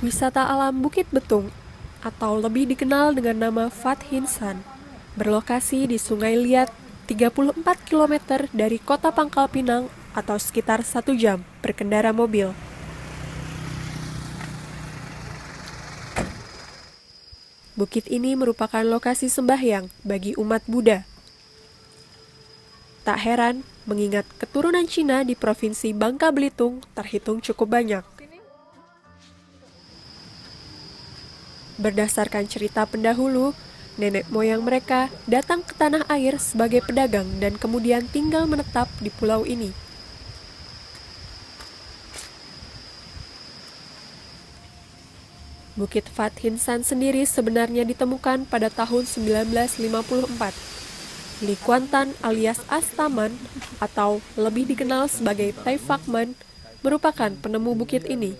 Wisata alam Bukit Betung, atau lebih dikenal dengan nama Fat Hinsan, berlokasi di Sungai Liat, 34 km dari kota Pangkal Pinang atau sekitar 1 jam berkendara mobil. Bukit ini merupakan lokasi sembahyang bagi umat Buddha. Tak heran, mengingat keturunan Cina di Provinsi Bangka Belitung terhitung cukup banyak. Berdasarkan cerita pendahulu, nenek moyang mereka datang ke tanah air sebagai pedagang dan kemudian tinggal menetap di pulau ini. Bukit Fat Hinsan sendiri sebenarnya ditemukan pada tahun 1954. Li Kuantan alias Astaman atau lebih dikenal sebagai Tai Fakman merupakan penemu bukit ini.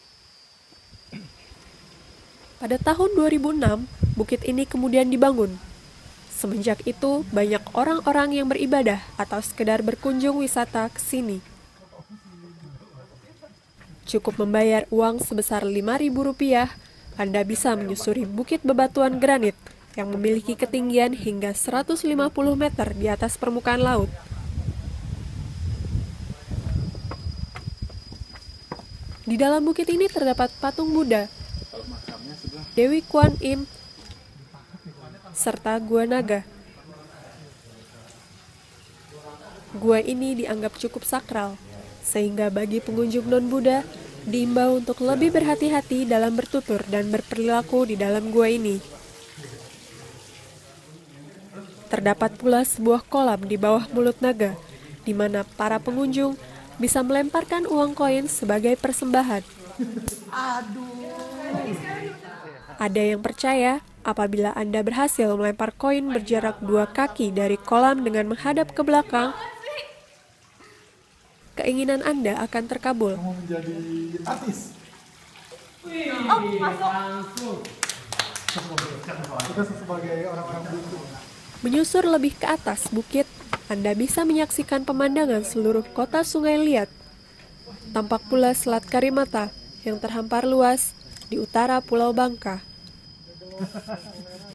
Pada tahun 2006, bukit ini kemudian dibangun. Semenjak itu, banyak orang-orang yang beribadah atau sekedar berkunjung wisata ke sini. Cukup membayar uang sebesar Rp5.000, Anda bisa menyusuri bukit bebatuan granit yang memiliki ketinggian hingga 150 meter di atas permukaan laut. Di dalam bukit ini terdapat patung Buddha, Dewi Kuan Im, serta Gua Naga. Gua ini dianggap cukup sakral, sehingga bagi pengunjung non-Buddha diimbau untuk lebih berhati-hati dalam bertutur dan berperilaku di dalam gua ini. Terdapat pula sebuah kolam di bawah mulut naga, di mana para pengunjung bisa melemparkan uang koin sebagai persembahan. Ada yang percaya apabila Anda berhasil melempar koin berjarak 2 kaki dari kolam dengan menghadap ke belakang, keinginan Anda akan terkabul. Mau menjadi artis? Langsung. Kita sebagai orang-orang Belitung. Menyusur lebih ke atas bukit, Anda bisa menyaksikan pemandangan seluruh kota Sungai Liat. Tampak pula Selat Karimata yang terhampar luas di utara Pulau Bangka.